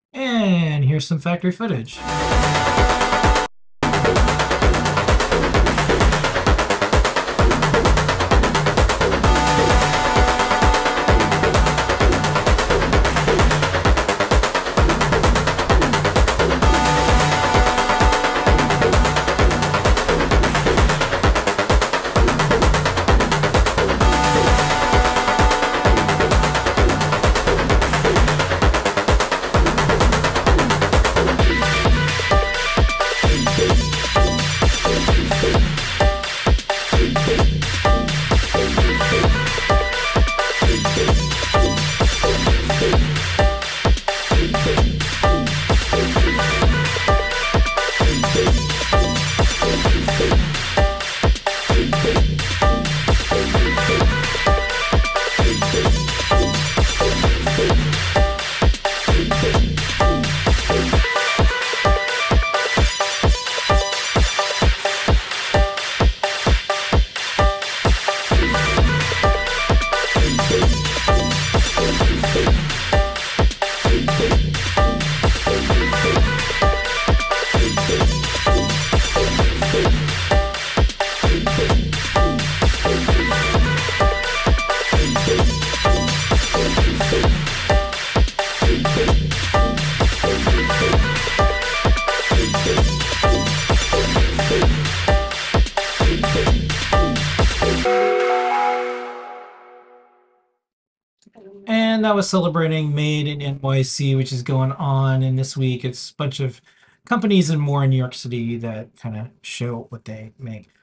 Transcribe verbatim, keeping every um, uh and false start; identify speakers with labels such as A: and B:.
A: And here's some factory footage. And that was celebrating Made in N Y C, which is going on. And this week, it's a bunch of companies and more in New York City that kind of show what they make.